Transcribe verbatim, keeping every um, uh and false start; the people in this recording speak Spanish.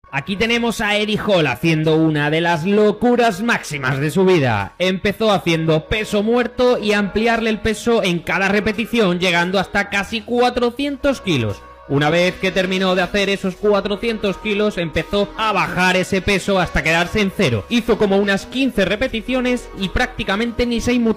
Aquí tenemos a Eddie Hall haciendo una de las locuras máximas de su vida. Empezó haciendo peso muerto y ampliarle el peso en cada repetición, llegando hasta casi cuatrocientos kilos. Una vez que terminó de hacer esos cuatrocientos kilos, empezó a bajar ese peso hasta quedarse en cero. Hizo como unas quince repeticiones y prácticamente ni se inmutó.